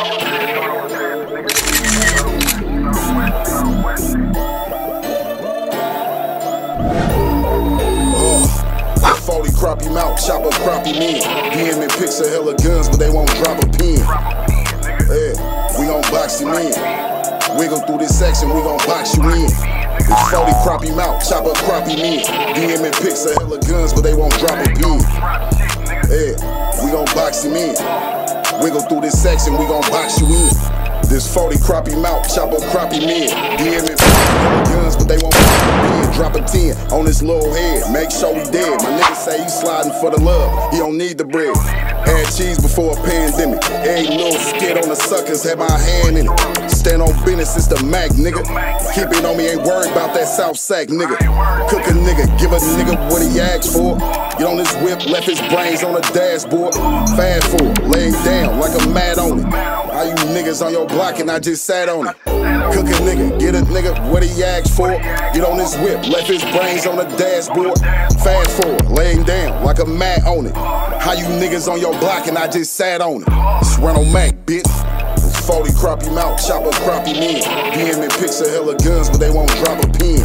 40 crappie mouth, chopper crappie men. DM and pics of hella guns, but they won't drop a pin. Yeah, we gon' box you in. Wiggle through this section, we gon' box you in. It's 40 crappie mouth, chopper crappie men. DM and pics of hella guns, but they won't drop a pin. Yeah, we gon' box you in. Wiggle through this section, we gon' box you in. This 40 crappie mouth, chopper crappie men. DM and guns, but they won't drop a 10 on this little head. Make sure we dead. My nigga say he sliding for the love. He don't need the bread. Had cheese before a pandemic. Every little skit on the suckers had my hand in it. Stand on business, it's the Mac, nigga. Keep it on me, ain't worried about that South Sack, nigga. Cook a nigga, give a nigga what he asked for. Get on this whip, left his brains on the dashboard. Fast forward, laying down like a mad on it. How you niggas on your block and I just sat on it. Cook a nigga, get a nigga what he asked for. Get on this whip, left his brains on the dashboard. Fast forward, laying down like a mat on it. How you niggas on your block and I just sat on it. It's Ronald Mack, bitch. It's 40 crappie mouth, chopper crappie men. DM and pics of hella guns, but they won't drop a pin.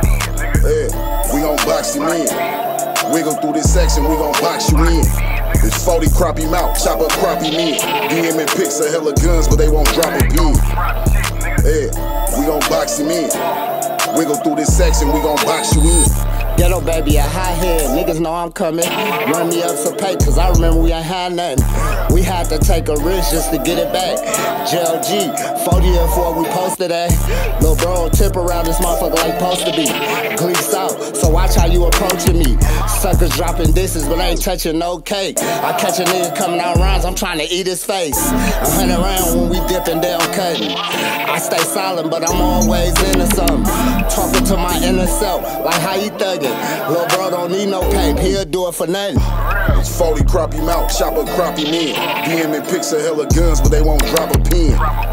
Yeah, we gon' box you in. Wiggle through this section, we gon' box you in. It's 40 crappie mouth, chopper crappie men. DM and pics of hella guns, but they won't drop a pin. Yeah, we gon' box you in. Wiggle through this section, we gon' box you in. Ghetto baby, a high head, niggas know I'm coming. Run me up some papers, I remember we ain't had nothing. We had to take a risk just to get it back. JLG, 40 and 4, we posted that. Lil' bro, tip around this motherfucker like supposed to be. Gleeks out, so watch how you approaching me. Suckers dropping disses, but I ain't touching no cake. I catch a nigga coming out rounds, I'm trying to eat his face. 100 round when we dipping down cutting. I stay silent, but I'm always into something. Talking to my inner self, like how you thugging. Lil' bro don't need no paper, he'll do it for nothing. It's 40 crappie mouth, chopper crappie men. DM and pics of hella guns, but they won't drop a pin.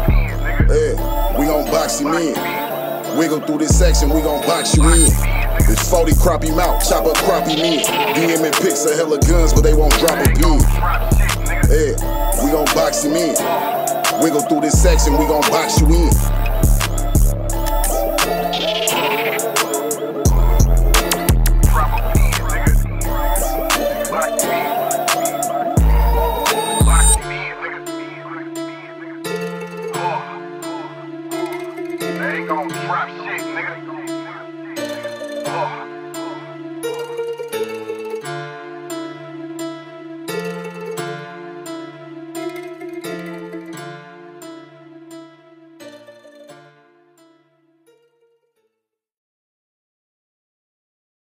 Yeah, we gon' box you in. Wiggle through this section, we gon' box you in. It's 40 crappie mouth, chopper crappie men. DM and pics of hella guns, but they won't drop a pin. Yeah, we gon' box you in. Wiggle through this section, we gon' box you in. They gon' trap shit, nigga.